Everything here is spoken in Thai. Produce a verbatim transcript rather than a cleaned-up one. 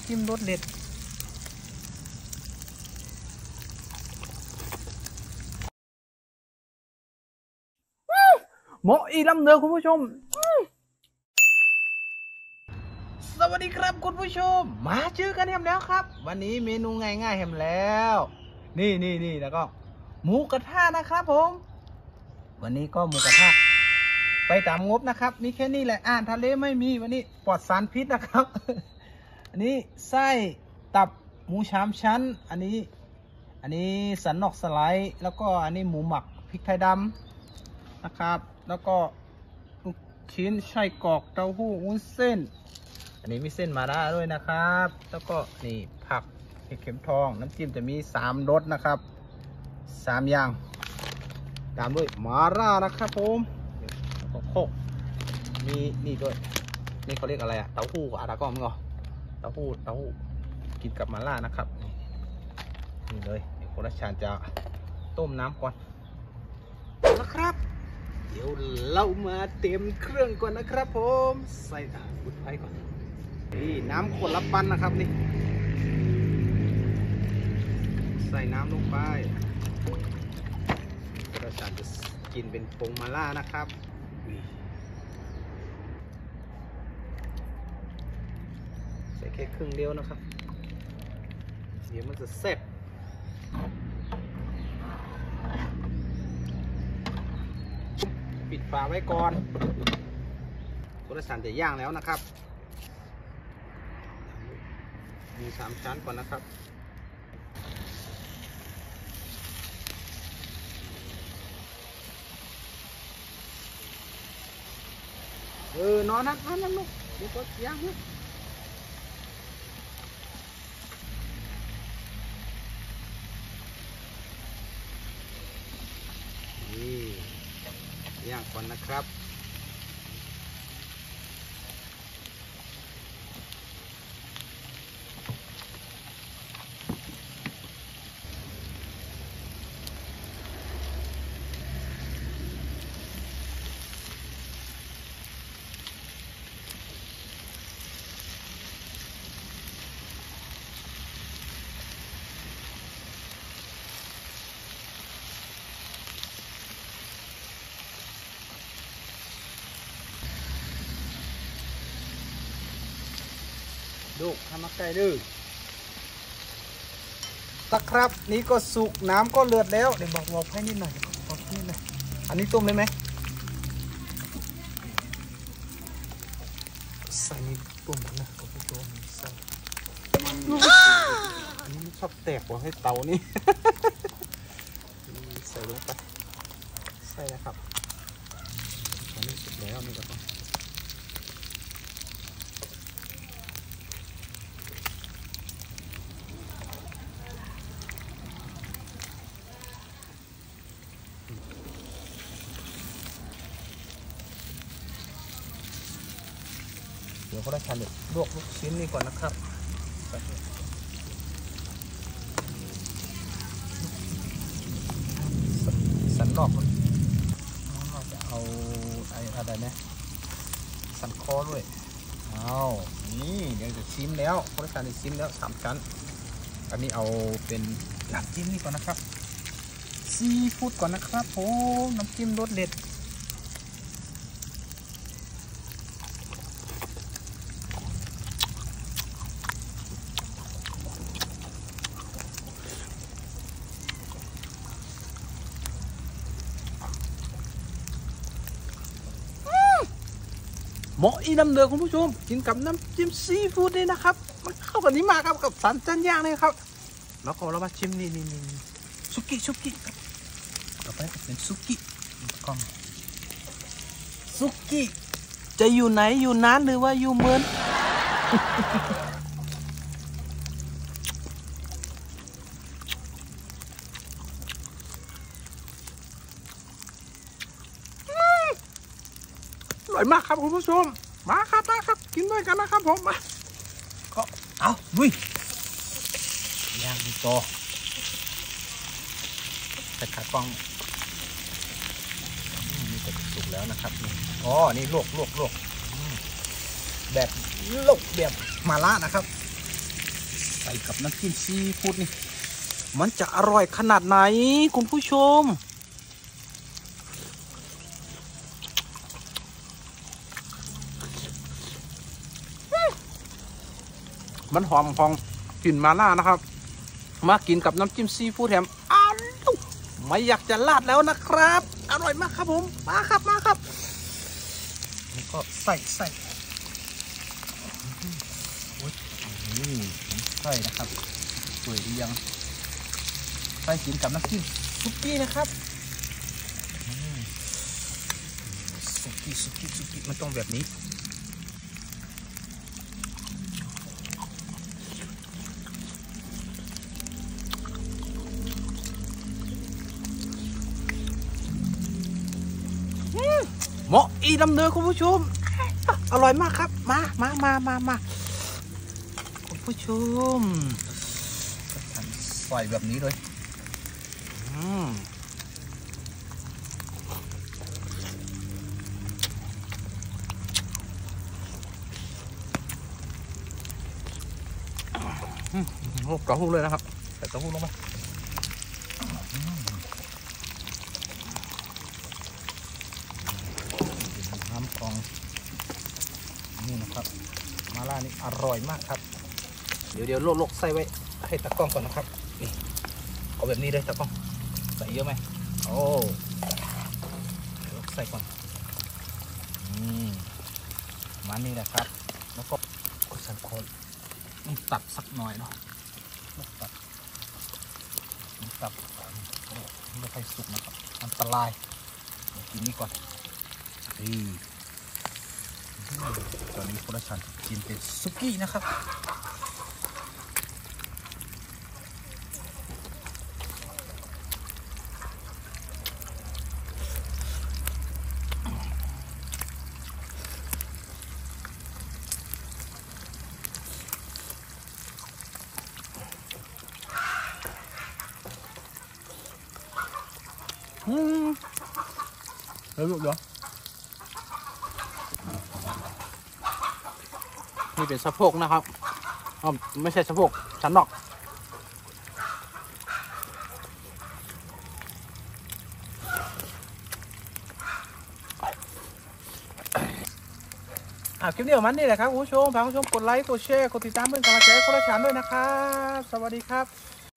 จิ้มรสเด็ดเหมาะอีลำเด้อคุณผู้ชมสวัสดีครับคุณผู้ชมมาเจอกันแฮมแล้วครับวันนี้เมนูง่ายๆแฮมแล้วนี่นี่นี่แล้วก็หมูกระทะนะครับผมวันนี้ก็หมูกระทะไปตามงบนะครับนี่แค่นี้แหละอ่านทะเลไม่มีวันนี้ปลอดสารพิษนะครับอันนี้ไส้ตับหมูชามชั้นอันนี้อันนี้สันนอกสไลด์แล้วก็อันนี้หมูหมักพริกไทยดำนะครับแล้วก็ลูกชิ้นไส้กรอกเต้าหู้วุ้นเส้นอันนี้มีเส้นมาล่าด้วยนะครับแล้วก็นี่ผักเห็ดเข็มทองน้ำจิ้มจะมีสามรสนะครับสามอย่างตามด้วยมาล่านะครับผมแล้วก็โคกมีนี่ด้วยนี่เขาเรียกอะไรอะเต้าหู้อาดากอมงอเต้าหู้เต้าหู้กินกับมาล่านะครับนี่เลยเดี๋ยวโคราชานจะต้มน้ำก่อนนะครับเดี๋ยวเรามาเตรียมเครื่องก่อนนะครับผมใส่บุดไฟก่อนนี่น้ำขวดละปันนะครับนี่ใส่น้ำลงไปเราจะกินเป็นผงมาล่านะครับใส่แค่ครึ่งเดียวนะครับเดี๋ยวมันจะเสร็จปิดฝาไว้ก่อนกุระสันจะย่างแล้วนะครับมีสามชั้นก่อนนะครับเออนอนนั่งนั่งนั่งลูกเดี๋ยวก็ย่างลูกนี่ย่างก่อนนะครับดูทำมาไก่ดื้อตะครับนี่ก็สุกน้ำก็เลือดแล้วเดี๋ยวบอกบอกให้นิดหน่อยบอกนิดหน่อยอันนี้ต้มได้ไหมใส่นี่ต้มนะก็ไปต้มใส่มันอันนี้ไม่ชอบแตกว่ะให้เตานี่ใส่ลงไปใส่นะครับอันนี้สุกแล้วนี่ก็ต้องเดี๋ยวเขาได้ทานเด็ดลวกลูกชิ้นนี่ก่อนนะครับสันนอกเราจะเอาไอ้อะไรนะสันคอด้วยเอานี่เดี๋ยวจะชิมแล้วเขาได้ทานได้ชิมแล้วสามชั้นอันนี้เอาเป็นน้ำจิ้มนี่ก่อนนะครับซีฟู้ดก่อนนะครับผมน้ำจิ้มรสเด็ดเหมาะอีน้ำเดือคุณผู้ชมกินกับน้ำจิ้มซีฟู้ดนี่นะครับมันเข้ากันนี้มากครับกับสันจันย่างเลยครับแล้วก็เรามาชิมนี่นี่นี่ซุกี้ซุกี้ครับต่อไปเป็นซุกี้กล้องซุกี้จะอยู่ไหนอยู่นานหรือว่าอยู่เมืองอร่อยมากครับคุณผู้ชมมาครับมาครับกินด้วยกันนะครับผมมาก็เอาลุยย่างดีโตแต่ขากล้องนี่จะสุกแล้วนะครับอ๋อนี่ลวกลวกลวกแบบลวกแบบมาล่านะครับส่กับน้ำจิ้มซีฟู้ดนี่มันจะอร่อยขนาดไหนคุณผู้ชมมันหอมหอมกลิ่นมาล่านะครับมากินกับน้ำจิ้มซีฟู้ดแถมอ้าวไม่อยากจะลาดแล้วนะครับอร่อยมากครับผมมาครับมาครับแล้วก็ใส่ใส่ใส่นะครับสวยดียังใส่กินกับน้ำจิ้มซุกี้นะครับซุกี้ซุกี้ซุกี้มันต้องแบบนี้เหมาะอีดำเนินคุณผู้ชมอร่อยมากครับมามามามามาคุณผู้ชมใส่แบบนี้เลยอืมโอ้กระหู้เลยนะครับใส่กระหู้ลงไปน้ำกองนี่นะครับมาล่านี่อร่อยมากครับเดี๋ยวเดี๋ยวโลกๆใส่ไว้ให้ตะกล้องก่อนนะครับนี่เอาแบบนี้เลยตะกล้องใส่เยอะไหมโอ้ใส่ก่อนอืมมานี่แหละครับแล้วก็สันคอนต้องตัดสักหน่อยเนาะตัดตัดไม่ค่อยสุกนะครับอันตรายกินนี่ก่อนนี่ตอนนี้โปรดักชั่นกินเป็นซุกี้นะครับอืมเฮ้ยลูกเดี๋ยวนี่เป็นสะโพกนะครับอ๋อไม่ใช่สะโพกชั้นนอกอ่าคลิปนี้ของมันนี่แหละครับคุณผู้ชมฝากคุณผู้ชมกดไลค์กดแชร์กดติดตามเพื่อนกำลังใจให้คนละชั้นด้วยนะครับสวัสดีครับ